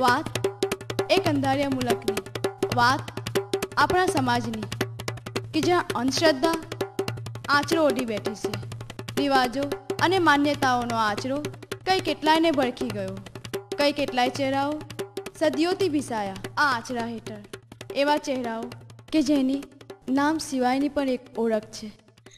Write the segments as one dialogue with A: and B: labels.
A: વાત એક અંધારિયા મુલકની, વાત આપણા સમાજની કે જ્યાં અંધશ્રદ્ધા આંચળો ઓઢી બેઠી છે. રિવાજો અને માન્યતાઓનો આંચળો કઈ કેટલાયને ભડકી ગયો, કઈ કેટલાય ચહેરાઓ સદીઓથી ભીસાયા આ આંચળા હેઠળ. એવા ચહેરાઓ કે જેની નામ સિવાયની પણ એક ઓળખ છે.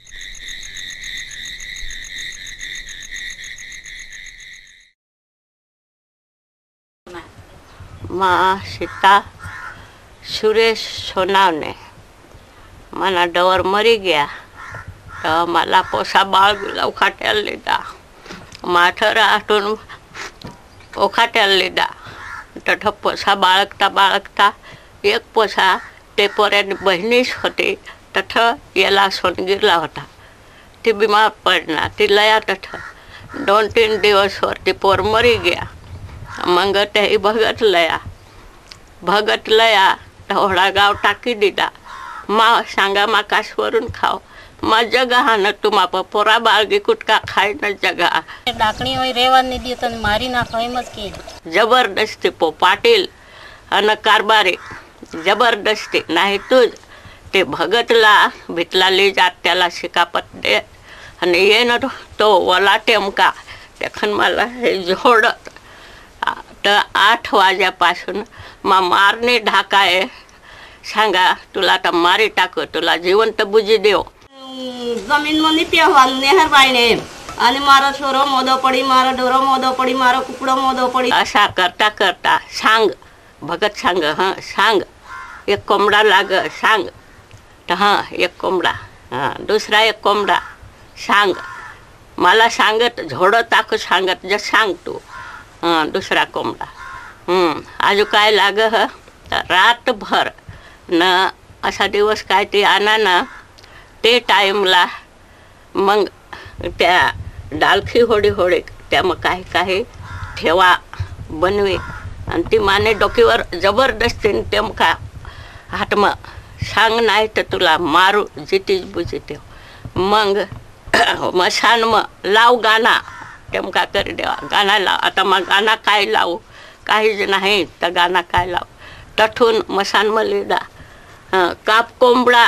B: माँ सीता सुरेश सोनावने मना डवर मरी गया तो मला पोसा बाळ उखाटेल लीधा माथर आठून उखाटेल लीधा तो पोसा बाळगता बाळगता एक पोसा ते पोऱ्यानी बहिणीच होती तथ याला सोनगिरला होता. ती बीमार पडना ती लया तथ 2-3 दिवसवर ती पोर मरी गया. मग ते भगत लया ढोळा गाव टाकी दिला. मा सांगा मा कासवरून खाव मा जगा हा न तुमा पोरा बाळगी कुटका खाय न जगा
C: डाकणी होय रेवा ने दी तने मारी नाखो एम ज के
B: जबरदस्ती पो पाटील अन कारभारी जबरदस्ती नाही तुझ ते भगतला भितला ले जात त्याला शिकापत दे आणि ये न तो वला टेमका देखन मला हे जोडत तर 8 वाजेपासून मा मारणे ढाकाय सांगा तुला तर मारी टाको तुला जिवंत बुजी देव.
D: जमीन मध्ये पेहवान नेहर बाईने आणि मारा छोरो मोदो पडी मारा डोरो मोदो पडी मारा कुकडो मोदो पडी
B: असा करता करता सांग भगत सांग हां सांग एक कोंबडा लाग सांग तर हां एक कोंबडा हां दुसरा एक कोंबडा सांग मला सांगत झोडो टाक सांगत जे सांग तू हां दुसरा कोंबडा आजू काय लाग रातभर न असा दिवस काय ते आणा ना ते टाईमला मग त्या डालखी होडी होडी त्या मग काही काही ठेवा बनवे आणि ती माने डोकीवर जबरदस्तीने ते मग हात मग सांग नाही तर तुला मारू जितीच बुजी ठेव मग मशान मग लाव गाणा टेमका करी देवा गाणा लाव. आता मग गाणा काय लावू काहीच नाही तर गाणा काय लाव तठून मशान मग लिदा काप कोंबडा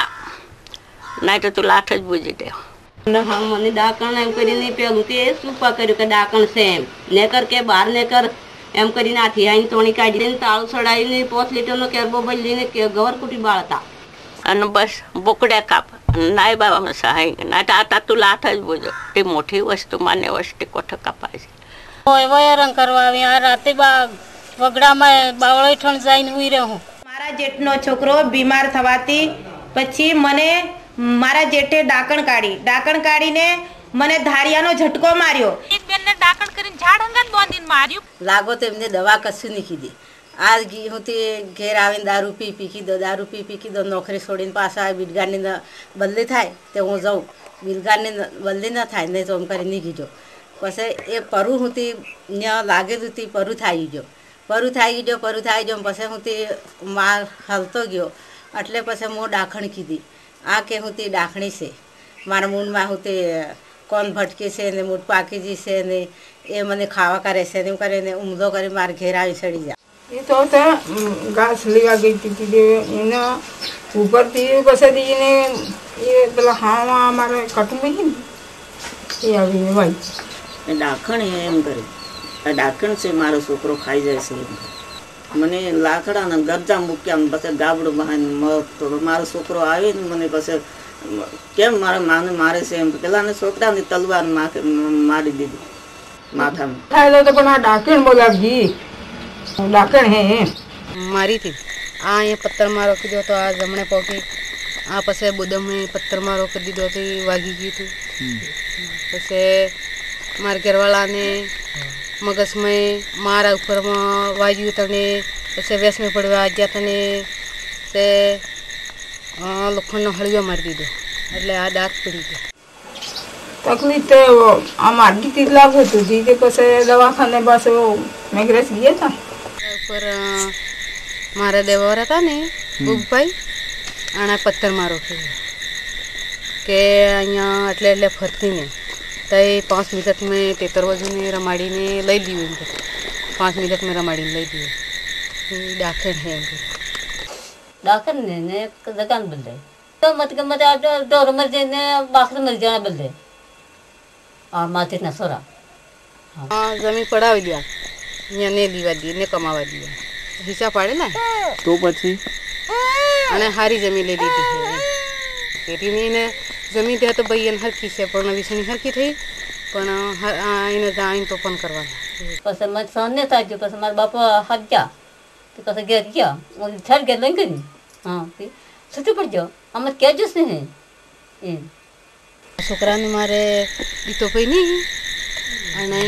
B: नहीं तो तुला 8 જ बुझी देव.
D: हम मने डाकण एम करीने पेगते सुपा कर्यु के डाकण से नेकर के बाहर नेकर एम करीने आथी आईन तोणी काढी ने ताळू सडाईने 5 लिटरनो केरबो बल्लीने के गवर कुटी बाळता
B: आणि बस बोकड्या काप नाही बाबा मसा आहे नाही तर आता तुला 8 જ बुझो ती मोठी वस्तू माने वस्ती कोठ कापायची
C: होय वयरंग करवावी आ राते बा वगड़ा में बावळो ठण जाईन हुई रहूं.
E: मारा जेठनो छोकरो बीमार थवाती પછી મને મારા જેઠે ડાકણ કાઢીને મને ધારિયાનો ઝટકો માર્યો.
F: એક બેનને ડાકણ કરીને ઝાડ હંગાત બાંધીને માર્યું.
D: लागो तो एमने दवा कશું नहीं कीधी. आज गी होती घेर आवीने दारू पी दो नौकरी छोड़ीने पाछा बिलगाने बदली थाय ते हूँ जाऊँ बिलगाने बदली न थाय नहीं तो एम करी नहीं गीजो पछे ए परू होती न्या लागेल होती परू थाई गयो पछे होती मार हलतो गयो એટલે પછી હું ડાખણ કીધી આ કે હોતી ડાખણી છે મારા મૂળમાં હોતી કોણ ભટકે છે ને મૂઠ પાકીજી છે ને એ મને ખાવા કરે છે ને કરે ને ઉમદો કરી માર ઘેર આવી ચડી જાય.
G: એ તો ઘાસ લેવા ગઈ હતી એના ઉપરથી પછી એને એ પેલા હાવા અમારે કટુંબી ને એ આવીને વાઈ
H: ડાખણ એમ કરે ડાખણ છે મારો છોકરો ખાઈ જાય છે મને લાકડા ને ગરજા મૂક્યા પછી ગાબડું બહાને તો મારો છોકરો આવે ને મને પછી કેમ મારા માને મારે છે એમ પેલાને છોકરાને તલવાર મારી દીધી માથામાં
G: થાય તો પણ આ ડાકણ બોલાવજી ડાકણ હે
C: मारी थी आ ये पत्थर मारो की दो तो आज हमने पौकी आ पसे बुदम में पत्थर मारो कर दी दो थी वागी की थी पसे मार घरवाला ने मगज में मारा ऊपर में वाजू तने पसे वेस में पड़वा आ गया तने से लोखंड हड़ियो मार दी दो એટલે આ દાંત પડી ગયો.
G: તકલીફ તો આ મારી થી લાગો તો દી કે પછી દવાખાને પાસે મેગ્રેસ ગયા હતા
C: ઉપર મારા દેવર હતા ને બુગભાઈ આના પથ્થર મારો કે અહીંયા એટલે એટલે ફરતી ને તઈ 5 મિનિટ में 13 વજુ ને રમાડીને લઈ દીધું 5 મિનિટ में રમાડીને લઈ દીધું દાખલ હે
I: દાખલ ને દુકાન બદલે તો મત ગમત ઢોર મરી જાય ને બાકરી મરી જાય બદલે આ માથે ના સોરા
C: હા જમીન પડાવી દે અહીંયા ને દીવા દે ને કમાવા દે હિસાબ પાડે ને
J: તો પછી
C: અને હારી જમીન લઈ લીધી છે તેની ને જમીન ત્યાં તો ભાઈ એને હરખી છે પણ વિષયની હરખી થઈ પણ એને જાણીને તો પણ કરવાના
I: પછી મને સહન નહીં થાય પછી મારા બાપા હાથ ગયા તો પછી ઘેર ગયા હું છાડ ઘેર લઈ ગઈ હા છૂટી પડજો આમાં કહેજો જ નહીં એમ
C: છોકરાને મારે દીતો ભાઈ નહીં અને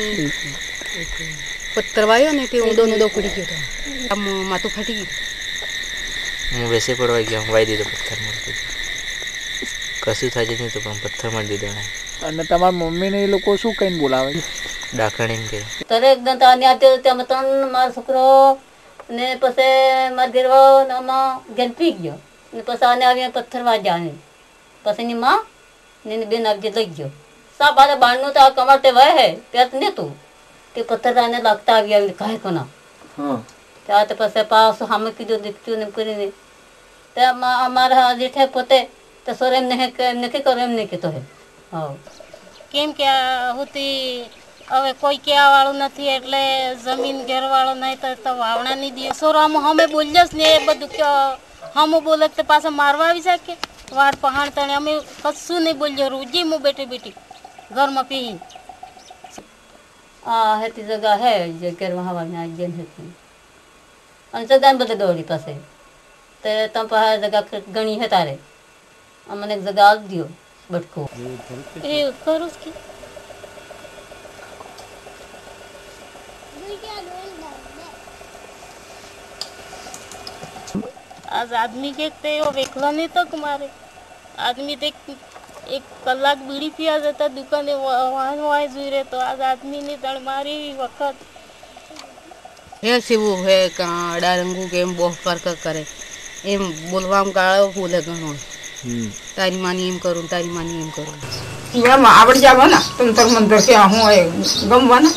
C: પથ્થર વાયો ને તે ઊંડો પડી ગયો આમ માથું ફાટી ગયું
K: હું બેસે પડવા ગયો વાઈ દીધો પથ્થર મારી કશું થાય જ નહીં તો પણ પથ્થર મારી દીધો
J: અને તમારા મમ્મીને એ લોકો શું કહીને બોલાવે
K: ડાકણ એમ કે
I: ત્યારે એકદમ તાને આપ્યો ત્યાં ત્રણ મારો છોકરો ને પછી મારા ઘેરવાળો આમાં ઘેર પી ગયો ને પછી આને આવી પથ્થર વાગ્યા ને પછી એની માં ને એની બેન આવી લઈ ગયો સા બારે બારનું તો આ કમાતે વહે હે ત્યાં ને તું તે પથ્થર આને લાગતા આવી કાંઈ કોના ત્યાં તો પછી પાછું સામે કીધું દીકતું ને કરીને ત્યાં અમારા જેઠે પોતે તો સોર એમ નહીં કરો એમ નહીં કહેતો હે હા
F: કેમ કે હોતી હવે કોઈ કહેવા વાળું નથી એટલે જમીન ઘેરવાળો નહીં તો વાવણા નહીં દે સોર અમે બોલ્યો જ ને એ બધું કે હમ બોલે તો પાછા મારવા આવી શકે વાડ પહાણ તણે અમે કશું નહીં બોલ્યો રોજી હું બેઠી ઘરમાં પી
I: આ હેતી જગા હે જે ઘરમાં હવાની આ જેન હેતી અને જગા બધે દોડી પાસે તે તમ પાસે જગા ગણી હે તારે અમને એક જગા આપી દો બટકો
F: એ કરું કે आज आदमी के ते वो वेखला नहीं तो कुमारे आदमी देख एक कलाक बीड़ी पिया जाता दुकाने वहाँ जुई रहे तो आज आदमी ने दड़ मारी वक्त
C: હે સેવું હે કાડા રંગુ કે એમ બહુ ફરક કરે એમ બોલવામાં ગાળો બોલે ઘણો તારી માની એમ કરું તારી માની એમ કરું
G: એમ આવડી જાવ ને તંતર મંતર કે હું ગમવાના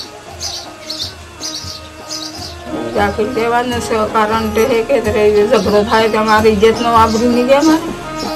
G: જાકી દેવાને છે કારણ તે કે ઝઘડો થાય તમારી ઇજ્જતનો આબરૂ નહીં ગયા મારે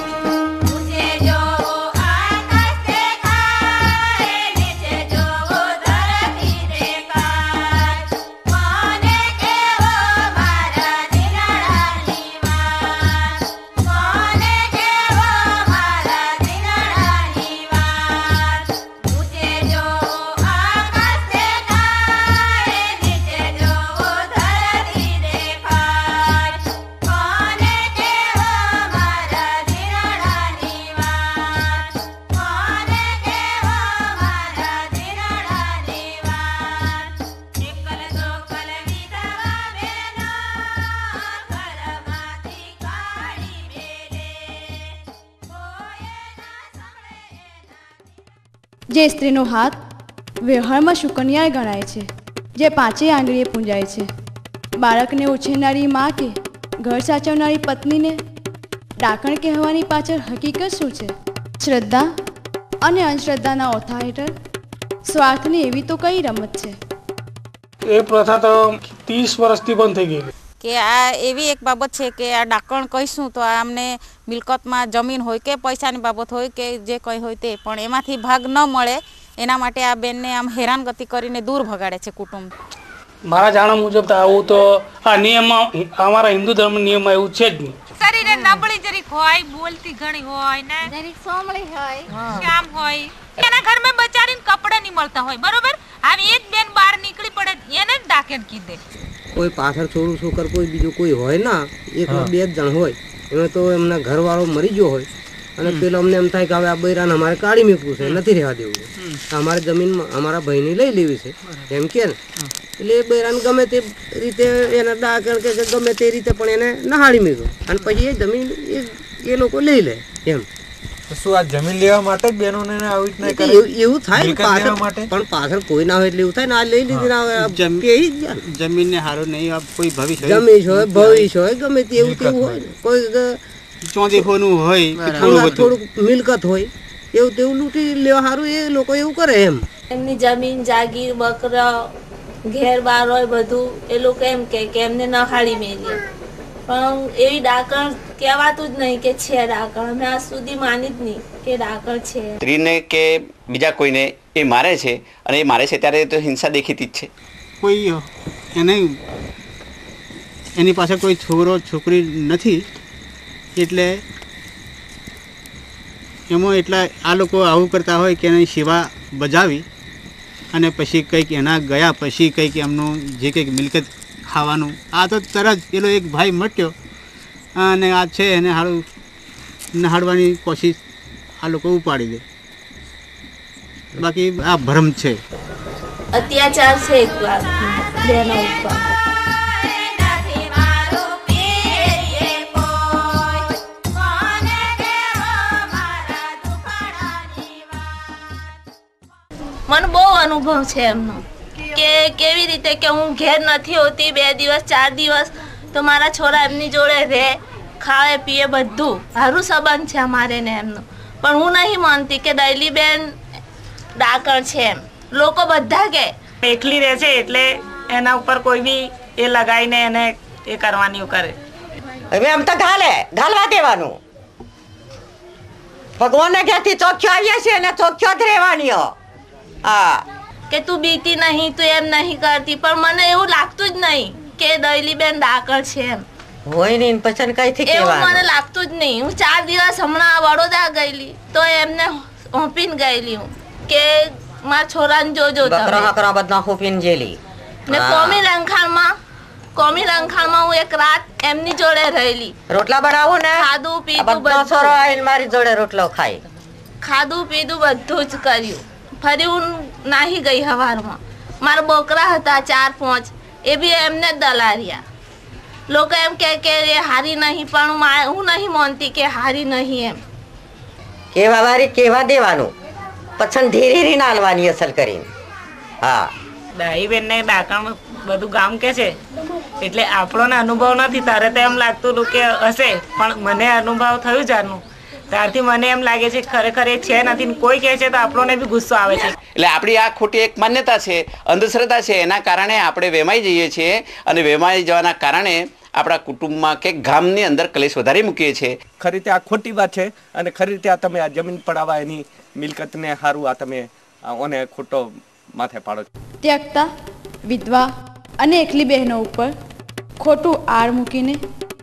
A: જે સ્ત્રીનો હાથ વ્યવહારમાં શુકનિયાળ ગણાય છે, જે પાંચેય આંગળીએ પૂંજાય છે, બાળકને ઉછેરનારી મા કે ઘર સાચવનારી પત્નીને ડાકણ કહેવાની પાછળ હકીકત શું છે? શ્રદ્ધા અને અંધશ્રદ્ધાના ઓથા હેઠળ સ્વાર્થની એવી તો કઈ રમત છે?
L: એ પ્રથા તો 30 વર્ષથી બંધ થઈ ગઈ
F: કે આ એવી એક બાબત છે કે આ ડાકણ કહીશું તો આમને મિલકતમાં જમીન હોય કે પૈસાની બાબત હોય કે જે કંઈ હોય તે પણ એમાંથી ભાગ ન મળે એના માટે આ બેનને આમ હેરાનગતિ કરીને દૂર ભગાડે છે કુટુંબ.
L: મારા જાણવા મુજબ તો આવું તો આ નિયમમાં અમારા હિન્દુ ધર્મ નિયમમાં એવું છે જ નહીં.
F: શરીરે નબળી જરીક હોય, બોલતી ઘણી હોય ને
A: જરીક સોમળી હોય,
F: શ્યામ હોય, એના ઘરમાં બચારીને કપડા નહીં મળતા હોય, બરોબર? આવી એક બેન બહાર નીકળી પડે એને જ ડાકણ કીધે.
M: કોઈ પાછળ છોડું છોકર કોઈ બીજું કોઈ હોય ના, એકલા બે જ જણ હોય, એમાં તો એમના ઘરવાળો મરી ગયો હોય અને પેલો અમને એમ થાય કે હવે આ બૈરાને અમારે કાઢી મૂકવું છે, નથી રહેવા દેવું, અમારે જમીન અમારા ભાઈની લઈ લેવી છે એમ કે ને, એટલે એ બૈરાને ગમે તે રીતે એને ડાકણ કે ગમે તે રીતે પણ એને નહાળી મૂક્યો અને પછી એ જમીન એ લોકો લઈ લે એમ.
J: શું આ જમીન લેવા માટે જ બહેનોને આવી રીતના કરે?
M: એવું થાય પણ પાછળ કોઈ ના હોય એટલે એવું થાય ને, આ લઈ લીધી
N: જમીનને હારો નહીં કોઈ ભવિષ્ય
M: જમીન હોય ભવિષ્ય હોય ગમે તે એવું તેવું હોય, કોઈ
N: ચોંદેખોનું હોય
M: થોડુંક મિલકત હોય એવું તેવું લૂંટી લેવા સારું એ લોકો એવું કરે એમ.
O: એમની જમીન જાગીર બકરા ઘેર બાર હોય બધું એ લોકો એમ કે એમને નહાળી મેલીએ, પણ એવી ડાકણ કહેવાતું જ નહીં કે છે ડાકણ. અમે આજ સુધી માની જ નહીં કે ડાકણ છે.
P: સ્ત્રીને કે બીજા કોઈને એ મારે છે, અને એ મારે છે ત્યારે તો હિંસા દેખીતી જ છે.
N: કોઈ એને એની પાસે કોઈ છોકરો છોકરી નથી, એટલે એમાં એટલા આ લોકો આવું કરતા હોય કે એની સેવા બજાવી અને પછી કંઈક એના ગયા પછી કંઈક એમનું જે કંઈક મિલકત ખાવાનું. આ તો તરત પેલો એક ભાઈ મટ્યો અને આ છે એને હાડું નહાડવાની કોશિશ આ લોકો ઉપાડી દે. બાકી આ ભ્રમ છે,
O: અત્યાચાર છે એક વાર બેનો ઉપર. મને બહુ અનુભવ છે એમનો કે કેવી રીતે કે હું ઘેર નથી હોતી 2 દિવસ 4 દિવસ તો મારા છોરા એમની જોડે રહે, ખાવે પીએ, બધું સારું સંબંધ છે અમારે ને એમનો. પણ હું નહીં માનતી કે દૈલી બેન ડાકણ છે એમ. લોકો બધા કે
E: એકલી રહે છે એટલે એના ઉપર કોઈ બી એ લગાવીને એને એ કરવાની કરે.
Q: હવે આમ તો ઘાલવા દેવાનું. ભગવાનના ઘેરથી ચોખ્યો આવ્યા છે અને ચોખ્યો જ રહેવાની. હા
O: કે તું બીતી નહીં, તું એમ નહીં કરતી, પણ મને એવું લાગતું જ નહીં કે દૈલી બેન ડાકણ છે એમ.
Q: હોય નહીં પછી કઈથી
O: એવું મને લાગતું જ નહીં. હું 4 દિવસ હમણાં વડોદરા ગયેલી તો એમને હોંપીને ગયેલી હું કે મારા છોરાને જોજો
Q: બકરા બધા હોપીને જેલી
O: ને કોમી રંખાણમાં હું એક રાત એમની જોડે રહેલી.
Q: રોટલા બનાવો ને,
O: ખાધું પીધું
Q: બધું છોરો આવીને મારી જોડે રોટલો ખાય,
O: ખાધું પીધું બધું જ કર્યું. ફરી હું નાહી ગઈ સવારમાં. મારા બોકરા હતા 4-5 એ બી એમને જ દલાર્યા. લોકો એમ કે એ હારી નહીં, પણ હું નહીં માનતી કે હારી નહીં એમ.
Q: કેવા વારી કેવા દેવાનું, પછી ધીરે નાલવાની અસલ કરીને. હા
E: દાઈ બેન ને ડાકણ બધું ગામ કે છે એટલે આપણોને અનુભવ નથી. તારે તો એમ લાગતું હતું કે હશે, પણ મને અનુભવ થયું જારનું ત્યારથી મને એમ લાગે છે ખરેખર એ છે નથી. કોઈ કહે છે તો આપણને બી ગુસ્સો આવે છે.
P: એટલે આપણી આ ખોટી એક માન્યતા છે, અંધશ્રદ્ધા છે, એના કારણે આપણે વેમાઈ જઈએ છીએ, અને વેમાઈ જવાના કારણે આપણા કુટુંબમાં કે ગામની અંદર કલેશ વધારી મૂકીએ છીએ.
R: ખરી રીતે આ ખોટી વાત છે, અને ખરી રીતે આ તમે આ જમીન પડાવવા એની મિલકતને સારું આ તમે ઓને ખોટો માથે પાડો છો.
A: ત્યક્તા, વિધવા અને એકલી બહેનો ઉપર ખોટું આળ મૂકીને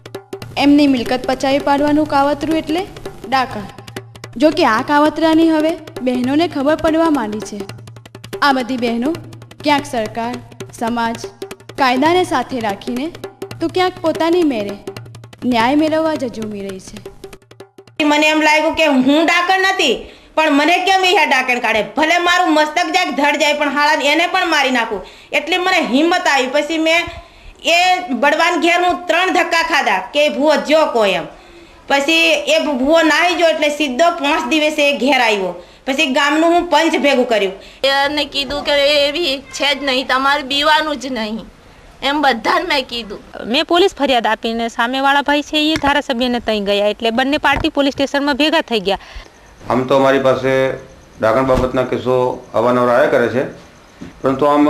A: એમની મિલકત પચાવી પાડવાનું કાવતરું એટલે ડાકણ. જો કે આ કાવતરાની હવે બહેનોને ખબર પડવા માંડી છે. આ બધી બહેનો ક્યાંક સરકાર, સમાજ, કાયદાને સાથે રાખીને તો ક્યાંક પોતાની મેરે ન્યાય મેળવવા ઝઝૂમી રહી છે.
E: મને એમ લાગ્યું કે હું ડાકણ નથી, પણ મને કેમ એ ડાકણ કાઢે. ભલે મારું મસ્તક જાય ધડ જાય, પણ હાળા એને પણ મારી નાખું. એટલે મને હિંમત આવી. પછી મેં એ બળવાન ઘેર હું 3 ધક્કા ખાધા કે ભૂવો જો કોઈ એમ. પછી એ ભૂવો નાહી ગયો એટલે સીધો 5 દિવસે એ ઘેર આવ્યો. પછી ગામનું હું પંચ ભેગું કર્યું.
O: એને કીધું કે એવી છે જ નહીં, તમારે બીવાનું જ નહીં એમ બધાને મેં કીધું.
S: મેં પોલીસ ફરિયાદ આપીને સામેવાળા ભાઈ છે એ ધારાસભ્યને ત્યાં ગયા, એટલે બંને પાર્ટી પોલીસ સ્ટેશનમાં ભેગા થઈ ગયા.
T: આમ તો અમારી પાસે ડાકણ બાબતના કેસો અવારનવાર આવ્યા કરે છે, પરંતુ આમ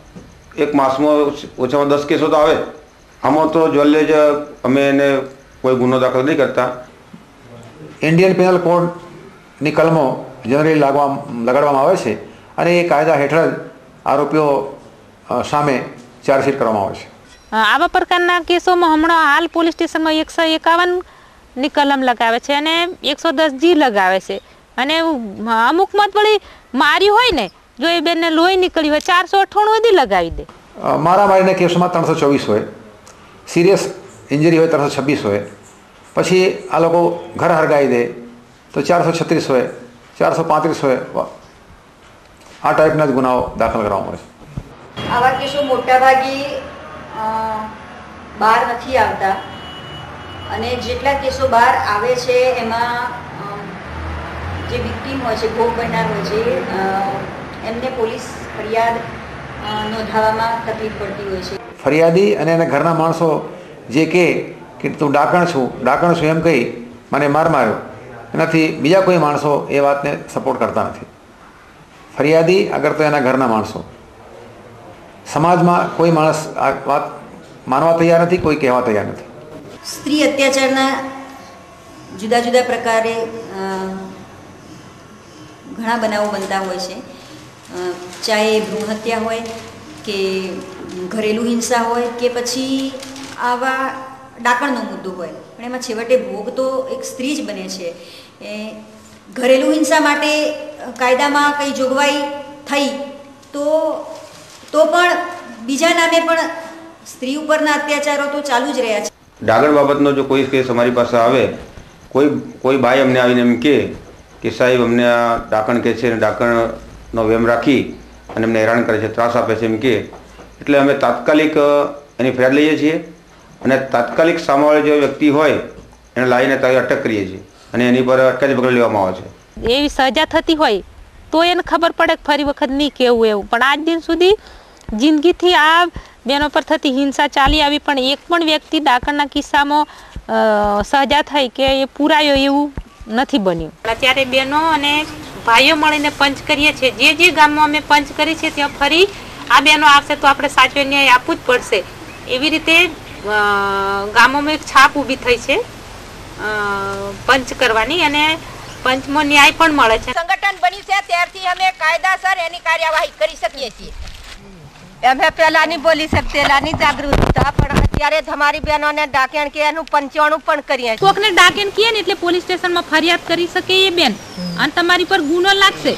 T: એક માસમાં ઓછામાં 10 કેસો તો આવે. આમાં તો જોલ્લે જ અમે એને કોઈ ગુનો દાખલ નહીં કરતા.
U: ઇન્ડિયન પેનલ કોડની કલમો જનરલી લગાડવામાં આવે છે, અને એ કાયદા હેઠળ આરોપીઓ સામે ચાર્જશીટ કરવામાં આવે છે.
S: આવા પ્રકારના કેસોમાં હમણાં હાલ પોલીસ સ્ટેશનમાં 151ની કલમ લગાવે છે અને 110G લગાવે છે. અને અમુક મત વળી મારી હોય ને, જો એ બેનને લોહી નીકળી હોય 498 સુધી લગાવી દે.
U: મારામારીના કેસોમાં 324 હોય, સિરિયસ ઇન્જરી હોય 326 હોય, પછી આ લોકો ઘર હરગાવી દે તો 436 હોય, 435 હોય. આ ટાઈપના જ ગુનાઓ દાખલ કરવામાં આવે છે.
V: આવા કેસો મોટાભાગે બહાર નથી આવતા, અને જેટલા કેસો બહાર આવે છે એમાં જે વિક્ટીમ હોય છે, ભોગ બનનાર હોય છે, એમને પોલીસ ફરિયાદ નોંધાવવામાં તકલીફ પડતી હોય છે.
U: ફરિયાદી અને એના ઘરના માણસો જે કે તું ડાકણ છું એમ કહી મને માર્યો, એનાથી બીજા કોઈ માણસો એ વાતને સપોર્ટ કરતા નથી. ફરિયાદી અગર તો એના ઘરના માણસો, સમાજમાં કોઈ માણસ આ વાત માનવા તૈયાર નથી, કોઈ કહેવા તૈયાર નથી.
V: સ્ત્રી અત્યાચારના જુદા જુદા પ્રકારે ઘણા બનાવો બનતા હોય છે, ચાહે ભ્રૂણ હત્યા હોય કે ઘરેલું હિંસા હોય કે પછી આવા ડાકણનો મુદ્દો હોય, પણ એમાં છેવટે ભોગ તો એક સ્ત્રી જ બને છે. ઘરેલું હિંસા માટે કાયદામાં કંઈ જોગવાઈ થઈ તો પણ બીજા નામે પણ સ્ત્રી ઉપરના અત્યાચારો તો ચાલુ જ રહ્યા છે.
T: ડાકણ બાબતનો જો કોઈ કેસ અમારી પાસે આવે, કોઈ બાઈ અમને આવીને એમ કે સાહેબ અમને આ ડાકણ કે છે અને ડાકણનો વેમ રાખી અને અમને હેરાન કરે છે, ત્રાસ આપે છે એમ કે, એટલે અમે તાત્કાલિક એની ફરિયાદ લઈએ છીએ અને તાત્કાલિક સામેવાળો જે વ્યક્તિ હોય એને લાવીને અટક કરીએ છીએ અને એની પર અટકાયતી પગલાં લેવામાં આવે છે.
S: એવી સજા થતી હોય તો એને ખબર પડે કે ફરી વખત નહીં કેવું એવું, પણ આજ દિન સુધી જિંદગીથી આ બેનો પર થતી હિંસા ચાલી આવી, પણ એક પણ વ્યક્તિ ડાકણના કિસ્સામાં સજા થઈ કે એ પૂરાયો એવું નથી બન્યું. અત્યારે બહેનો અને ભાઈઓ મળીને પંચ કરીએ છીએ, જે ગામમાં અમે પંચ કરી છે ત્યાં ફરી આ બહેનો આવશે તો આપણે સાચો ન્યાય આપવું જ પડશે, એવી રીતે ગામોમાં એક છાપ ઊભી થઈ છે પંચ કરવાની અને પંચમાં ન્યાય પણ મળે છે.
B: સંગઠન બન્યું છે ત્યારથી અમે કાયદાસર એની કાર્યવાહી કરી શકીએ છીએ. અમે પહેલા નહીં બોલી શકતા, નહીં જાગૃત હતા, પણ અત્યારે તમારી બહેનોને ડાકણ કે એનું પંચાણું પણ કરીએ.
S: કોકને ડાકણ કીએ ને એટલે પોલીસ સ્ટેશનમાં ફરિયાદ કરી શકે એ બેન અને તમારી પર ગુનો લાગશે.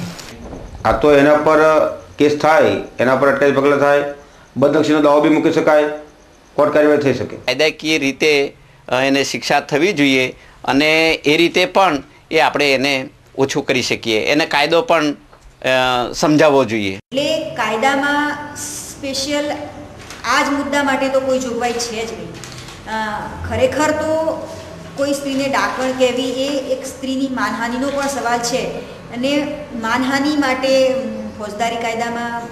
T: આ તો એના પર કેસ થાય, એના પર અટકાયતી પગલાં થાય, બદનક્ષીનો દાવો બી મૂકી શકાય, કોર્ટ કાર્યવાહી થઈ શકે.
P: કાયદાકીય રીતે એને શિક્ષા થવી જોઈએ અને એ રીતે પણ એ આપણે એને ઓછું કરી શકીએ, એને કાયદો પણ સમજાવવો જોઈએ.
V: એટલે કાયદામાં સ્પેશિયલ આ જ મુદ્દા માટે તો કોઈ જોગવાઈ છે જ નહીં. ખરેખર તો કોઈ સ્ત્રીને ડાકણ કહેવી એ એક સ્ત્રીની માનહાનિનો પણ સવાલ છે અને માનહાનિ માટે ફોજદારી કાયદામાં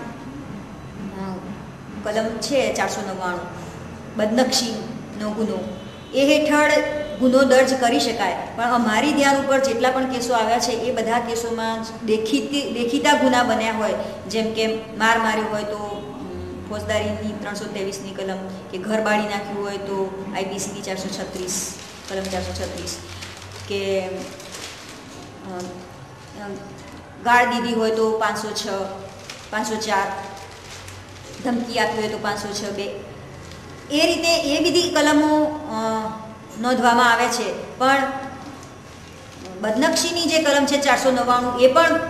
V: કલમ છે 499 બદનક્ષીનો ગુનો, એ હેઠળ ગુનો દર્જ કરી શકાય. પણ અમારી ધ્યાન ઉપર જેટલા પણ કેસો આવ્યા છે એ બધા કેસોમાં દેખીતા ગુના બન્યા હોય, જેમ કે માર્યો હોય તો ફોજદારીની 323ની કલમ, કે ઘર બાળી નાખ્યું હોય તો IPCની 436 કલમ 436, કે ગાળ દીધી હોય તો 506 504, ધમકી આપી હોય તો 506(2), એ રીતે એ બધી કલમો નોંધવામાં આવે છે. પણ બદનક્ષીની જે કલમ છે 499 એ પણ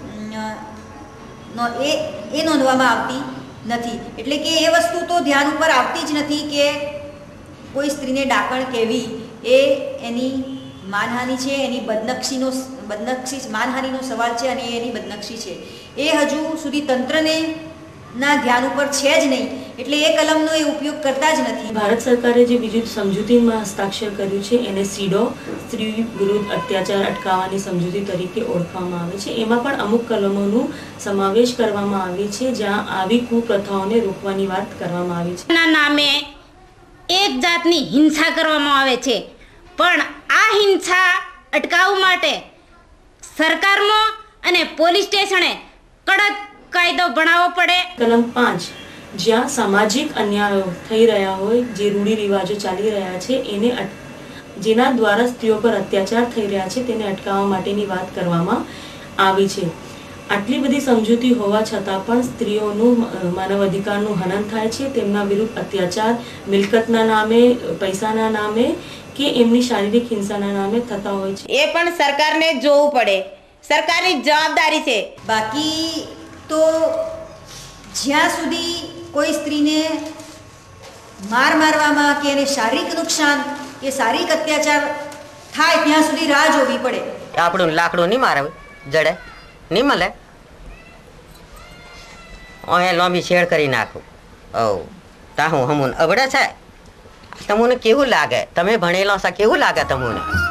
V: એ નોંધવામાં આવતી નથી. એટલે કે એ વસ્તુ તો ધ્યાન ઉપર આવતી જ નથી કે કોઈ સ્ત્રીને ડાકણ કહેવી એ એની માનહાનિ છે, એની બદનક્ષી માનહાનિનો સવાલ છે અને એની બદનક્ષી છે. એ હજુ સુધી તંત્રને ના ધ્યાન ઉપર છે જ નહીં, એટલે એ કલમનો એ ઉપયોગ કરતા જ નથી.
D: ભારત સરકારે જે બીજું સમજૂતીમાં હસ્તાક્ષર કર્યું છે એને સીડો સ્ત્રી વિરુદ્ધ અત્યાચાર અટકાવવાની સમજૂતી તરીકે ઓળખવામાં આવે છે. એમાં પણ અમુક કલમોનું સમાવેશ કરવામાં આવે છે જ્યાં આવી કુપ્રથાઓને રોકવાની વાત કરવામાં આવી છે.
W: ના નામે એક જાતની હિંસા કરવામાં આવે છે, પણ આ હિંસા અટકાવવા માટે સરકારમાં અને પોલીસ સ્ટેશને કડક કાયદો બનાવવો પડે.
D: કલમ 5 જ્યાં સામાજિક અન્યાયો થઈ રહ્યા હોય, જે રૂઢિ રિવાજો ચાલી રહ્યા છે, એને જેના દ્વારા સ્ત્રીઓ પર અત્યાચાર થઈ રહ્યા છે તેને અટકાવવા માટેની વાત કરવામાં આવી છે. આટલી બધી સમજૂતી હોવા છતાં પણ સ્ત્રીઓનું માનવ અધિકારનું હનન થાય છે, તેમના વિરુદ્ધ અત્યાચાર મિલકતના નામે, પૈસાના નામે કે એમની શારીરિક હિંસાના નામે થતા હોય છે.
E: એ પણ સરકારને જોવું પડે, સરકારની જવાબદારી છે.
V: બાકી તો જ્યાં સુધી કોઈ સ્ત્રીને મારવામાં કે એને શારીરિક નુકસાન કે શારીરિક અત્યાચાર થાય ત્યાં સુધી રાહ જોવી પડે.
Q: આપણું લાકડું નહીં મારે જડે નહીં મળે, અહીંયા લોબી શેડ કરી નાખું. તાહું હમુન અવડે છે. તમને કેવું લાગે? તમે ભણેલો છો, કેવું લાગે તમને?